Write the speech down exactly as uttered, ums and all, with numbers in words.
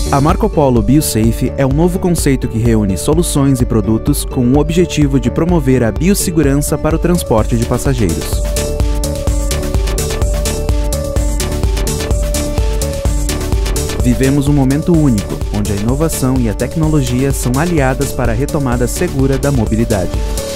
A Marco Polo BioSafe é um novo conceito que reúne soluções e produtos com o objetivo de promover a biossegurança para o transporte de passageiros. Vivemos um momento único, onde a inovação e a tecnologia são aliadas para a retomada segura da mobilidade.